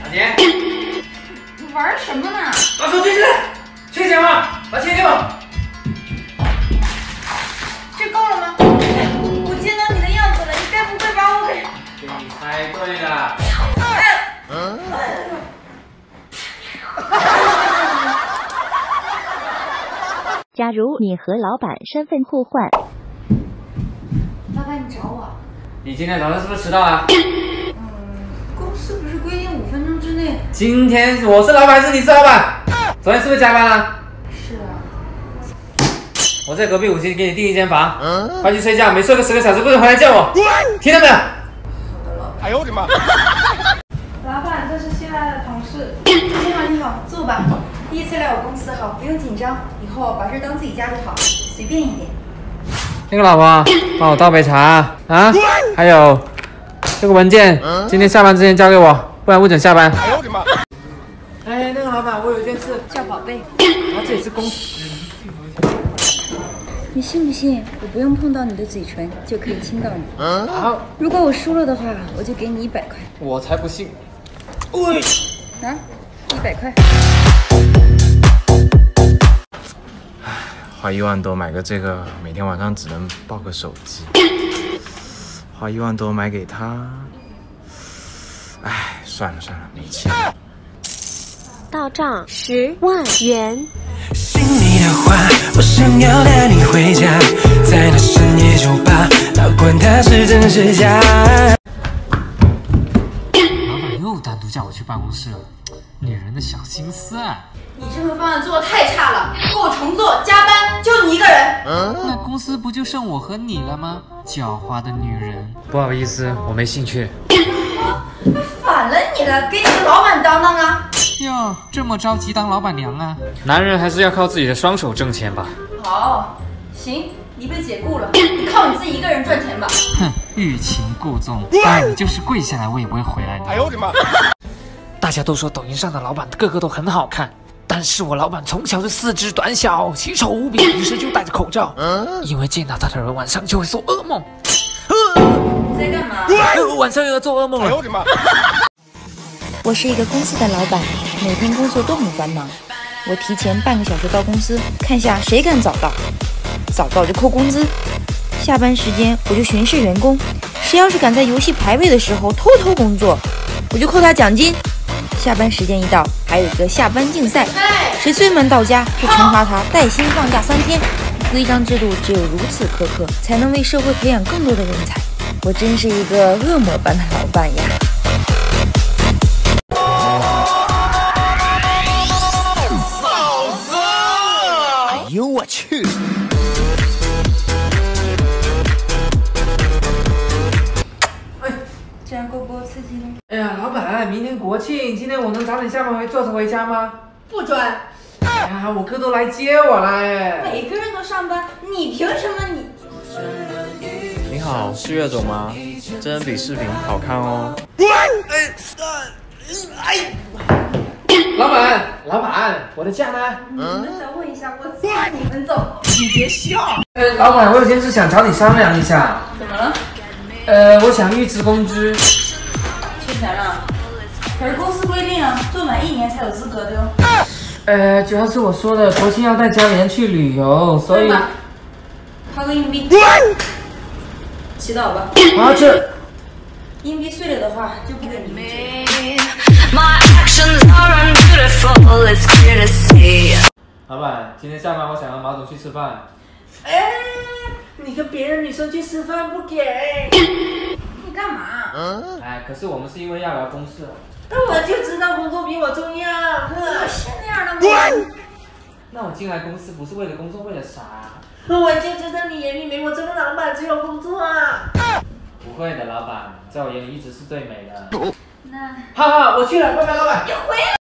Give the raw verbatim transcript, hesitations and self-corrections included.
阿杰， 你玩什么呢？ 把手举起来，缺钱吗？把钱给我。 这够了吗？我见到你的样子了，你该不会把我给…… 给你猜对了。 嗯。 假如你和老板身份互换， 老板，你找我？ 你今天早上是不是迟到了？ 嗯，公司不是规定五分钟之内？ 今天我是老板，还是你是老板？昨天是不是加班了？ 是啊。 我在隔壁五星给你订一间房，嗯、快去睡觉，每睡个十个小时不准回来叫我，听到没有？好的，老板。 哎呦我的妈！ 老板，这是新来的同事。你好，你好，坐吧。第一次来我公司，好，不用紧张，以后把这当自己家就好，随便一点。 那个老婆，帮我倒杯茶啊！还有这个文件，今天下班之前交给我，不然不准下班。哎呦我的妈！哎，那个老板，我有件事。 叫宝贝。 啊，这里是公司。 你信不信？我不用碰到你的嘴唇就可以亲到你。 好。 如果我输了的话，我就给你一百块。 我才不信。喂。 啊，一百块。 花一万多买个这个，每天晚上只能抱个手机。花一万多买给他，哎，算了算了，没钱。 到账十万元。 心里的话，我想要带你回家，在那深夜酒吧，哪管它是真是假。 老板又单独叫我去办公室了，女人的小心思啊！ 你这份方案做的太差了，给我重做，加班，就你一个人。 嗯、那公司不就剩我和你了吗？狡猾的女人。不好意思，我没兴趣。 反了你了，给你的老板当当啊！ 哟，这么着急当老板娘啊？男人还是要靠自己的双手挣钱吧。 好，行，你被解雇了，你靠你自己一个人赚钱吧。 哼，欲擒故纵，哎，你就是跪下来我也不会回来的。 哎呦我的妈！ 大家都说抖音上的老板个个都很好看。但是我老板从小就四肢短小，奇丑无比，于是就戴着口罩，因为见到他的人晚上就会做噩梦。 你在干嘛？ 晚上又要做噩梦了。哎呦我的妈！ 我是一个公司的老板，每天工作都很繁忙。我提前半个小时到公司，看下谁敢早到，早到就扣工资。下班时间我就巡视员工，谁要是敢在游戏排位的时候偷偷工作，我就扣他奖金。下班时间一到，还有一个下班竞赛，谁最慢到家就惩罚他带薪放假三天。规章制度只有如此苛刻，才能为社会培养更多的人才。我真是一个恶魔般的老板呀！ 嫂子！ 哎呦我去！ 这样够不够刺激呢？ 哎呀，老板，明天国庆，今天我能早点下班回坐车回家吗？ 不准！ 哎呀，我哥都来接我了哎。 每个人都上班，你凭什么你？ 你好，是岳总吗？真人比视频好看哦。 老板，老板，我的假呢？ 你们等我一下，我送你们走。 你别笑。 呃，老板，我有件事想找你商量一下。 怎么了？ 呃，我想预支工资。 缺钱了？可是公司规定啊，做满一年才有资格的哟。 呃，主要是我说的国庆要带家里人去旅游，所以掏个硬币，祈祷吧。 啊，这硬币碎了的话，就不给你们。 老板，今天下班我想和马总去吃饭。哎，你跟别的女生去吃饭不给？ 你干嘛？ 嗯。哎，可是我们是因为要聊公事。 那我就知道工作比我重要。我是那样的吗？ 那我进来公司不是为了工作，为了啥？ 我就知道你眼里没我这个老板只有工作啊。 不会的，老板，在我眼里一直是最美的。 那好好，我去了，拜拜，老板。 你回来。